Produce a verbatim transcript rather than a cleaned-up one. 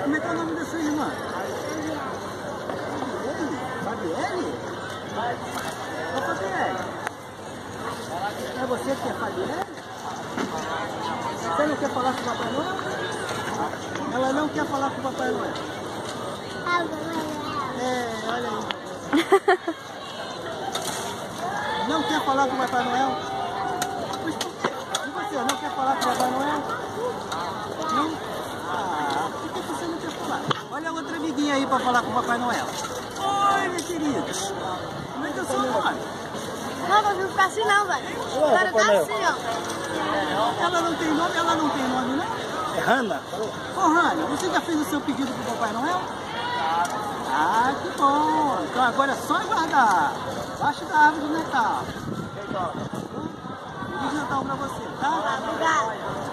Como é que é o nome da sua irmã? Fabielle? Ô, Fabielle. É você que é Fabielle? Você não quer falar com o Papai Noel? Ela não quer falar com o Papai Noel. É, olha aí. Não quer falar com o Papai Noel? Mas por quê? E você, não quer falar com o Papai Noel? Não? Ah, por que você não quer falar? Olha a outra amiguinha aí para falar com o Papai Noel. Oi, minha querida. Como é que é o seu nome? Não, não viu ficar assim não, velho. Agora tá assim, ó. Ela não tem nome, ela não tem nome, não? É Hanna? Ô, Hanna, você já fez o seu pedido pro Papai Noel? Ah, que bom. Então agora é só aguardar. Embaixo da árvore do Natal. Feliz Natal pra você, tá? Obrigado.